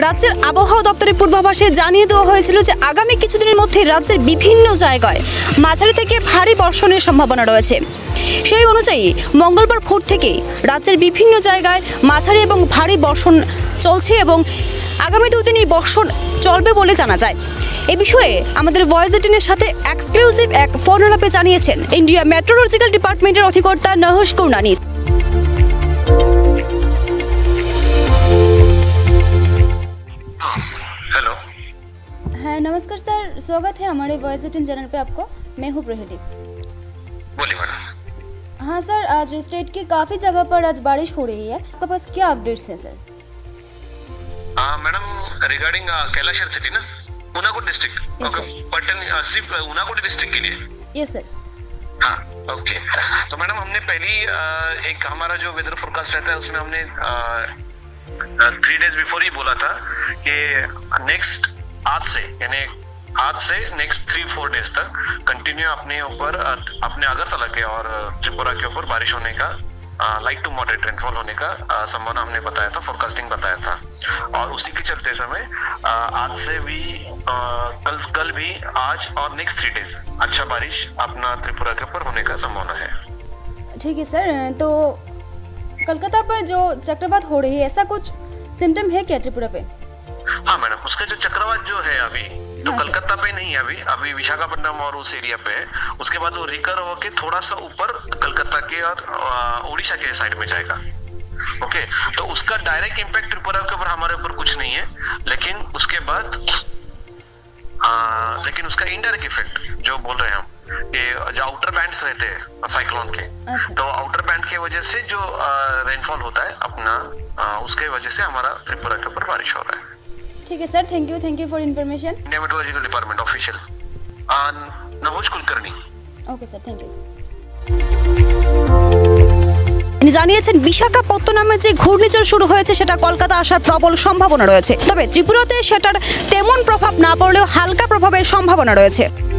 রাজ্যের আবহাওয়া দপ্তরের পূর্বাভাসে জানিয়ে দেওয়া হয়েছিল যে আগামী কিছুদিনের মধ্যে রাজ্যের বিভিন্ন জায়গায় মাঝারি থেকে ভারী বর্ষণের সম্ভাবনা রয়েছে। সেই অনুযায়ী মঙ্গলবার ভোর থেকে রাজ্যের বিভিন্ন জায়গায় মাঝারি এবং ভারী বর্ষণ চলছে এবং আগামী দুদিন এই বর্ষণ চলবে বলে জানা যায়। এ বিষয়ে আমাদের ভয়েস 18-এর সাথে এক্সক্লুসিভ এক ফোন আলাপে জানিয়েছেন ইন্ডিয়া মেট্রোলজিক্যাল ডিপার্টমেন্টের অধিকর্তা নহশ কৌনানি। हेलो। हाँ नमस्कार सर, स्वागत है हमारे वॉइस 18 चैनल पे आपको। मैं हूँ प्रोहिटी। बोलिए मैडम। हाँ सर, आज स्टेट की काफ़ी जगह पर आज बारिश हो रही है, आपके पास क्या अपडेट्स है sir? Madam regarding Kailashahar city ना, उनाकोट डिस्ट्रिक्ट। ओके, पटन सिर्फ उनाकोट डिस्ट्रिक्ट के लिए। Yes sir. हाँ ओके, तो मैडम हमने पहली एक हमारा जो वेदर फोरकास्ट रहता है उसमें हमने 3 डेज बिफोर ही बोला था कि नेक्स्ट आज से नेक्स्ट 3-4 डेज तक कंटिन्यू अपने ऊपर अपने अगरतला के और त्रिपुरा के ऊपर बारिश होने का लाइट टू मॉडरेट रेनफॉल होने का संभावना हमने बताया था, फोरकास्टिंग बताया था। और उसी के चलते समय आज से भी कल भी आज और नेक्स्ट 3 डेज अच्छा बारिश अपना त्रिपुरा के ऊपर होने का संभावना है। ठीक है सर, तो कलकत्ता पर जो चक्रवात हो रही है ऐसा कुछ सिम्टम है क्या त्रिपुरा पे? हाँ मैडम, उसका जो चक्रवात जो है अभी तो हाँ, कलकत्ता पे नहीं है, अभी विशाखापट्टनम और उस एरिया पे है। उसके बाद वो रिकर होके थोड़ा सा ऊपर कलकत्ता के और उड़ीसा के साइड में जाएगा। ओके, तो उसका डायरेक्ट इम्पैक्ट त्रिपुरा के ऊपर हमारे ऊपर कुछ नहीं है, लेकिन उसके बाद लेकिन उसका इनडायरेक्ट इफेक्ट जो बोल रहे हैं हम कि जो आउटर बैंड्स रहते हैं साइक्लोन के, तो आउटर बैंड के वजह से जो रेनफॉल होता है अपना उसके वजह से हमारा त्रिपुरा के ऊपर बारिश हो रहा है। ठीक है sir, thank you for information. India meteorological department official নহশ Kulkarni. Okay sir, thank you. তিনি জানিয়েছেন বিশাখাপত্তনমে যে ঘূর্ণিঝড় শুরু হয়েছে সেটা কলকাতা আসার প্রবল সম্ভাবনা রয়েছে, তবে ত্রিপুরাতে সেটার তেমন প্রভাব না পড়লেও হালকা প্রভাবের সম্ভাবনা রয়েছে।